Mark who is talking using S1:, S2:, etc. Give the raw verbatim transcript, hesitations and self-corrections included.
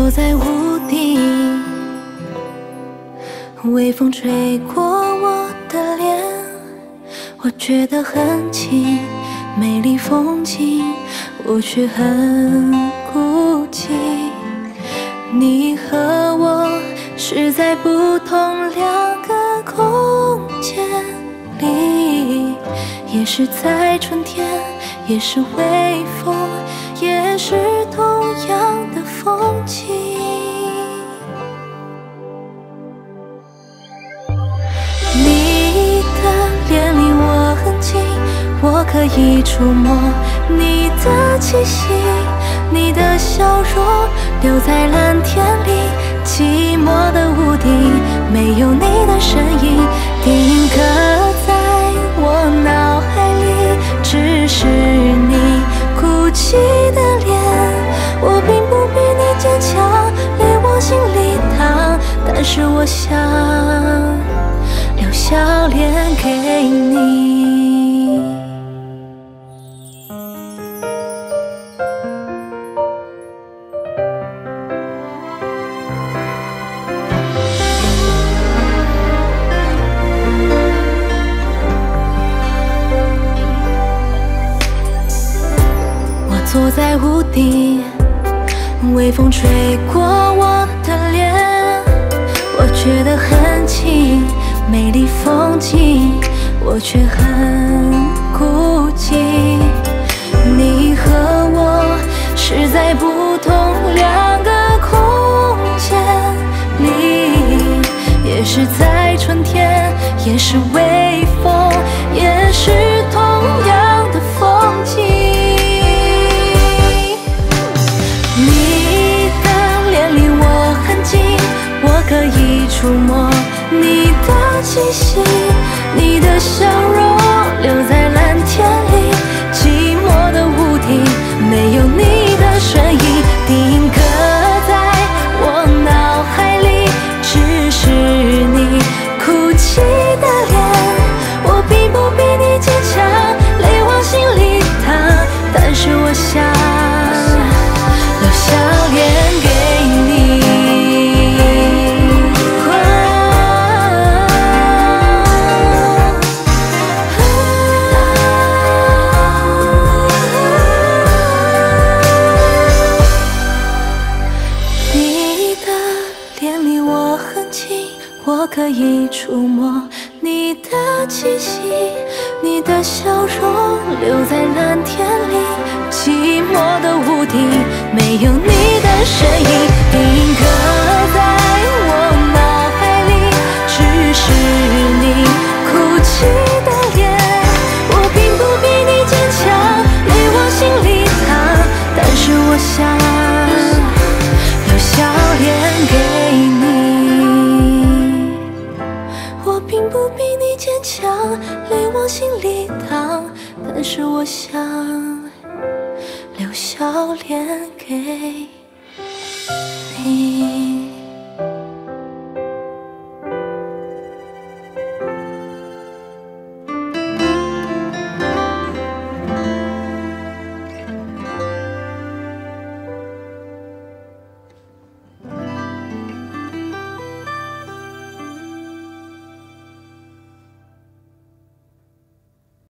S1: 坐在屋顶，微风吹过我的脸，我觉得很近，美丽风景，我却很孤寂。你和我是在不同两个空间里，也是在春天，也是微风，也是同样的风景。你的脸离我很近，我可以触摸你的气息，你的笑容留在蓝天里，寂寞的屋顶没有你的身影，定格在我脑海里，只是你哭泣的脸。我并不比你坚强，离我心里烫，但是我想留笑脸给你。我坐在屋顶，微风吹过我的脸，我觉得很近，美丽风景，我却很孤寂。你和我是在不同两个空间里，也是在春天，也是微风，也是同样的风景。你的脸离我很近，我可以触摸你的气息，你的笑容留在蓝天里，寂寞的屋顶没有你的身影，定格在我脑海里，只是你哭泣的脸。我并不比你坚强，泪往心里淌，但是我想留笑脸给你。你的脸离我很近，我可以触摸你的气息，你的笑容留在蓝天里，寂寞的屋顶没有你的身影，定格在我脑海里，只是你哭泣的脸。我并不比你坚强，泪往心里淌，但是我想留笑脸给你。我并不比你坚强，泪往心里淌，但是我想留笑脸给你。